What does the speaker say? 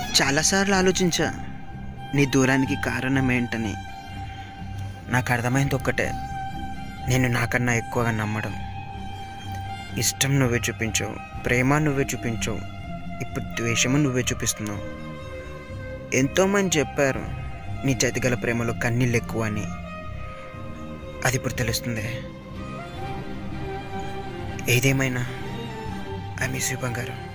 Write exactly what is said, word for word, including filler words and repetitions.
చాలాసార్లు ఆలోచించా నీ దూరానికి కారణం ఏంటని. నాకు అర్థమైంది ఒక్కటే, నేను నాకన్నా ఎక్కువగా నమ్మడం. ఇష్టం నువ్వే చూపించావు, ప్రేమ నువ్వే చూపించావు, ఇప్పుడు ద్వేషము నువ్వే చూపిస్తున్నావు. ఎంతోమంది చెప్పారు నీ చేతిగల ప్రేమలో కన్నీళ్ళు ఎక్కువ అని. అది ఇప్పుడు తెలుస్తుంది. ఏదేమైనా ఐ మిస్ యూ బంగారం.